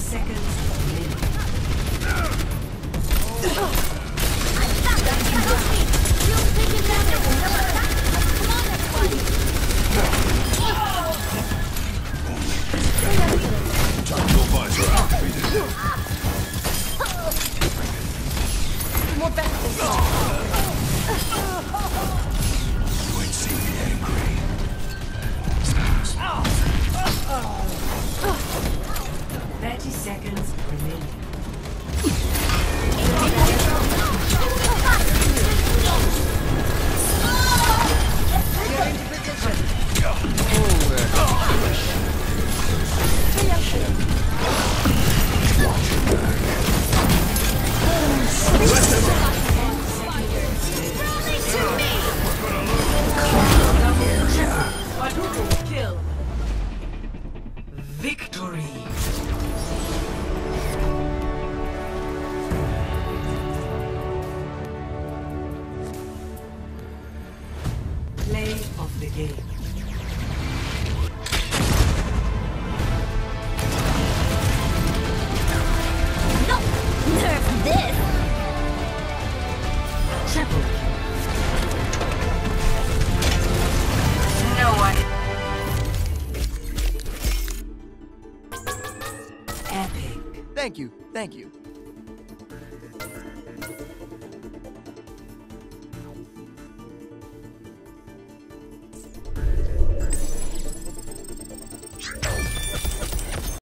seconds remaining. More benefits. You ain't seen me angry. 30 seconds remaining. Quadruple kill. Victory. Play of the game. No! Nerf this! Triple. No one. Epic. Thank you, thank you.